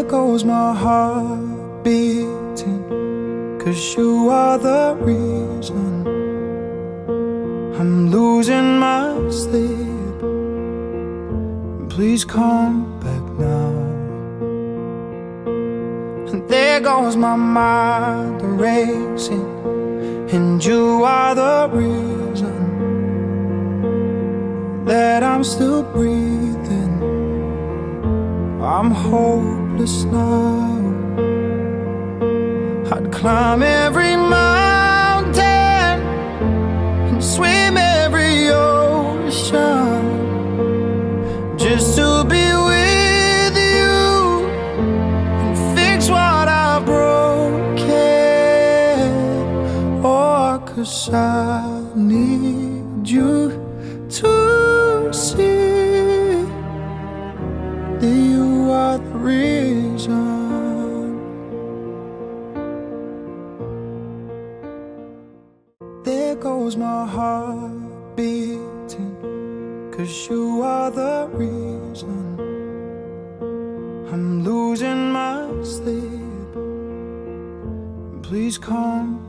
goes my heart beating, 'cause you are the reason I'm losing my sleep. Please come back now. And there goes my mind racing, and you are the reason that I'm still breathing. I'm hopeless now. I'd climb every mountain and swim every ocean just to be with you and fix what I've broken. Oh, 'cause I need you to see that you are the reason. There goes my heart beating, 'cause you are the reason I'm losing my sleep. Please come